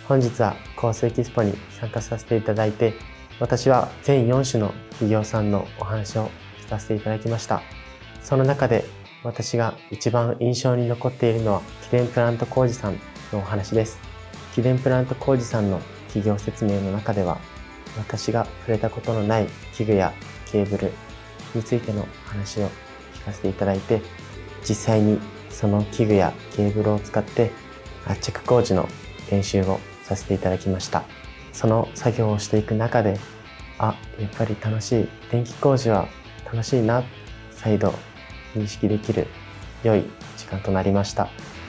本日はコースエキスポに参加させていただいて、私は全4種の企業さんのお話を聞かせていただきました。その中で私が一番印象に残っているのは機電プラント工事さんのお話です。機電プラント工事さんの企業説明の中では、私が触れたことのない器具やケーブルについての話を聞かせていただいて、実際にその器具やケーブルを使って圧着工事の練習をさせていただきました。その作業をしていく中で、やっぱり楽しい、電気工事は楽しいな、再度認識できる良い時間となりました。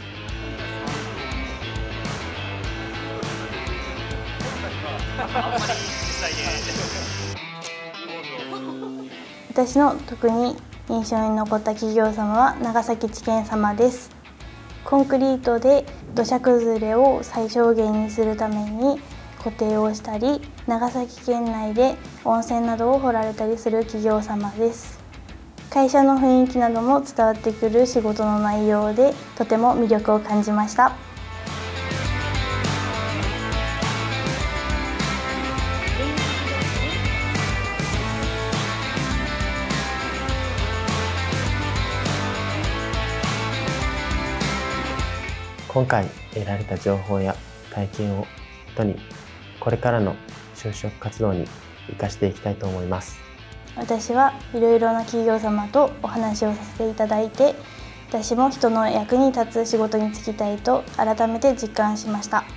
私の特に印象に残った企業様は長崎地検様です。コンクリートで土砂崩れを最小限にするために固定をしたり、長崎県内で温泉などを掘られたりする企業様です。会社の雰囲気なども伝わってくる仕事の内容で、とても魅力を感じました。 今回得られた情報や体験をもとに、これからの就職活動に生かしていきたいと思います。 私はいろいろな企業様とお話をさせていただいて、私も人の役に立つ仕事に就きたいと改めて実感しました。